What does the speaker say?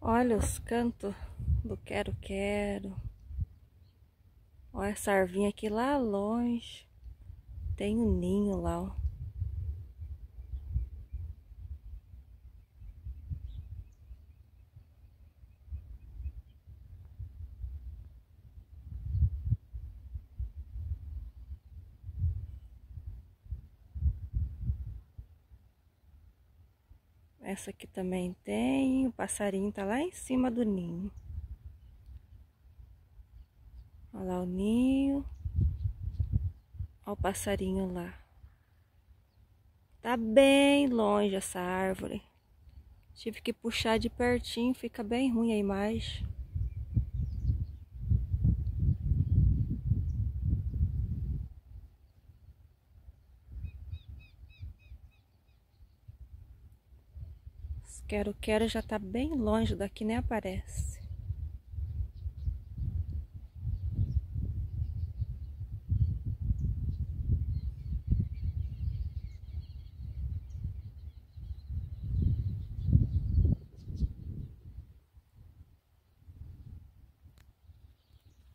Olha os cantos do quero-quero. Olha essa arvinha aqui lá longe. Tem um ninho lá, ó. Essa aqui também tem. O passarinho tá lá em cima do ninho. Olha lá o ninho. Olha o passarinho lá. Tá bem longe essa árvore. Tive que puxar de pertinho, fica bem ruim a imagem. Os quero-quero já tá bem longe daqui, nem aparece.